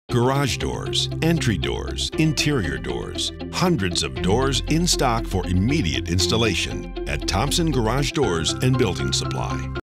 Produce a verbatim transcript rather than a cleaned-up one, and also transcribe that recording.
Garage doors, entry doors, interior doors. Hundreds of doors in stock for immediate installation at Thompson Garage Doors and Building Supply.